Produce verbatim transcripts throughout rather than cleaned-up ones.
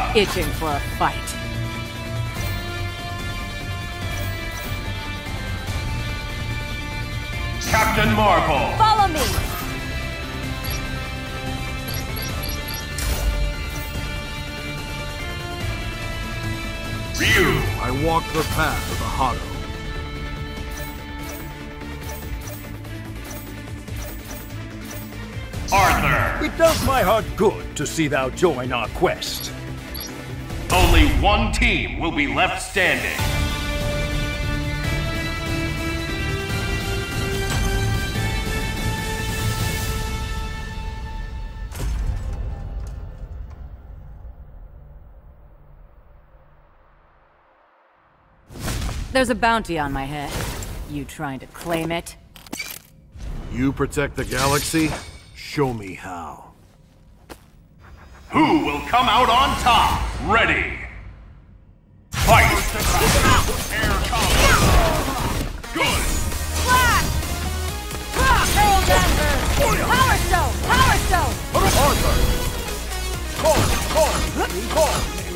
itching for a fight. Captain Marvel! Follow me! Ryu! I walk the path of the Hado. Arthur! It does my heart good to see thou join our quest. Only one team will be left standing. There's a bounty on my head. You trying to claim it? You protect the galaxy? Show me how. Who will come out on top? Ready! Fight! Air combat! Good! Flash! Harold Danvers! Power Stone! Power Stone! Arthur! Call! Call! Call!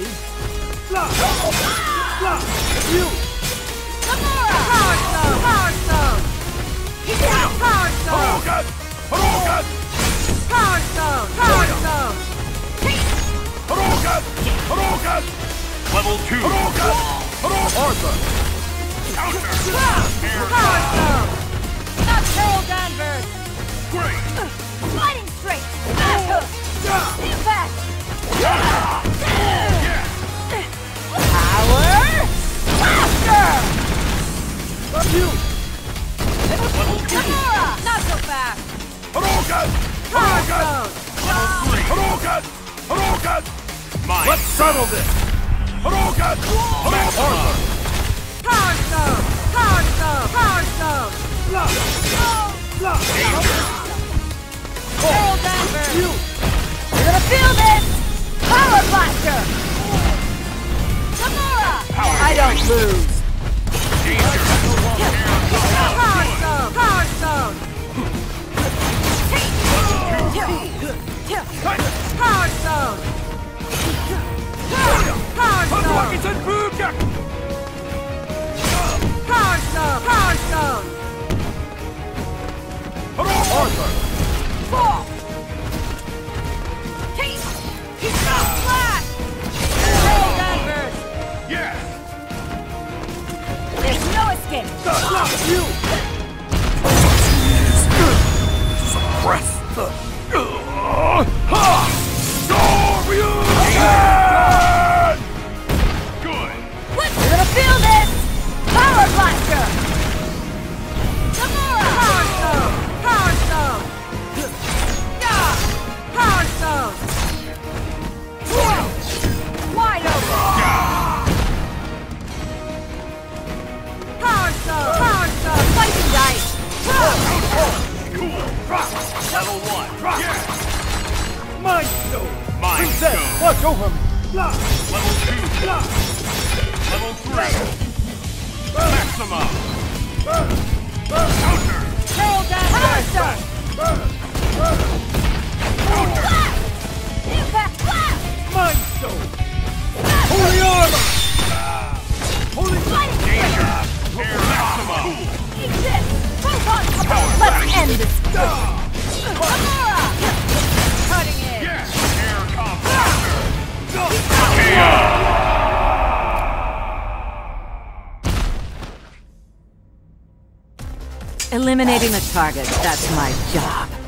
You! Gamora! Power Stone! Power Stone! Power Stone! Hadouken! Hadouken! Power Stone! Power Stone! Hadouken! Hadouken! Level two! Hadouken! Hadouken! Arthur! Counter! Air Power combat! Stone! That's Harold Danvers! Great! Fighting straight! Impact! Power! Blaster! You! Level two! Gamora! Not so fast! Hadouken! Power Hadouken! Stone! Hadouken! Hadouken! Mine! Let's settle this! Hadouken! Hadouken! Power Stone! Power Stone! Power Stone! Harold Danvers! You! You're gonna feel this! Power Blaster! Gamora! Power I don't lose! Danger! Power Stone! Power Stone! Power Stone! Power Stone! Hadouken! Hadouken! Power Stone! Power Stone! Arthur! Four! Flash! Harold Danvers! Yes! There's no escape! You! Suppress the... Dorian! Good! You're gonna feel this! Power Blaster! Gamora! Power Stone! Power Stone! Yeah! Power Stone! Wide open! Power Stone! Power Stone! Fighting dice! Cool! Level one! Yes! Mind Stone! Mind Princess, Stone! watch over me! Level two! Level three! Maximum! Counter! Harold Danvers! Power Stone! Counter! Blast! Impact! Blast! Mind Stone! Holy armor! Holy Fighting Danger! Air maximum! Eat this! Photon! Let's end this! Gamora! Cutting edge! Yes! Air combat! K O! Eliminating a target, that's my job.